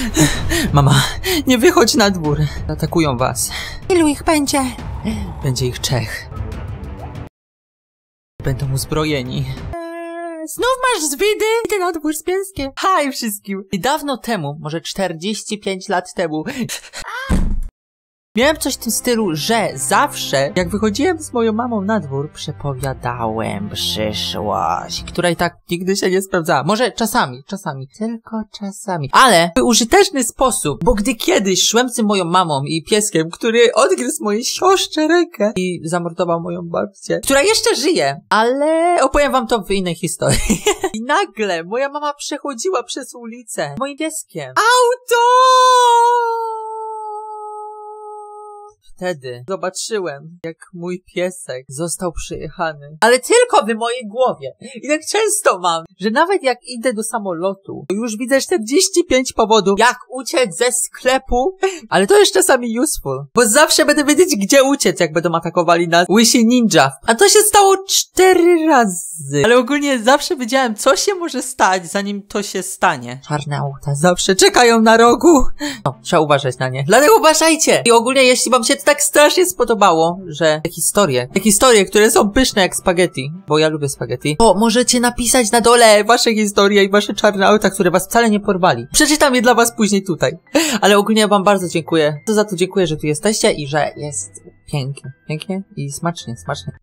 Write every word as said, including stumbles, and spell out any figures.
Mama, nie wychodź na dwór. Atakują was. Ilu ich będzie? Będzie ich trzech. Będą uzbrojeni. Znów masz zwidy? Idę na dwór z pieskiem. Haj wszystkim. I dawno temu, może czterdzieści pięć lat temu, miałem coś w tym stylu, że zawsze, jak wychodziłem z moją mamą na dwór, przepowiadałem przyszłość, która i tak nigdy się nie sprawdzała. Może czasami, czasami, tylko czasami. Ale w użyteczny sposób, bo gdy kiedyś szłem z moją mamą i pieskiem, który odgryzł mojej siostrze rękę i zamordował moją babcię, która jeszcze żyje, ale opowiem wam to w innej historii. I nagle moja mama przechodziła przez ulicę moim pieskiem. Auto! Wtedy zobaczyłem, jak mój piesek został przejechany. Ale tylko w mojej głowie. I tak często mam, że nawet jak idę do samolotu, to już widzę czterdzieści pięć powodów, jak uciec ze sklepu. Ale to jest czasami useful, bo zawsze będę wiedzieć, gdzie uciec, jak będą atakowali nas łysi ninja. A to się stało cztery razy. Ale ogólnie zawsze wiedziałem, co się może stać, zanim to się stanie. Czarne auta zawsze czekają na rogu. No, trzeba uważać na nie. Dlatego uważajcie. I ogólnie, jeśli wam się to tak strasznie spodobało, że te historie, te historie, które są pyszne jak spaghetti, bo ja lubię spaghetti, to możecie napisać na dole wasze historie i wasze czarne auta, które was wcale nie porwali. Przeczytam je dla was później tutaj. Ale ogólnie wam bardzo dziękuję. To za to dziękuję, że tu jesteście i że jest pięknie, pięknie i smacznie, smacznie.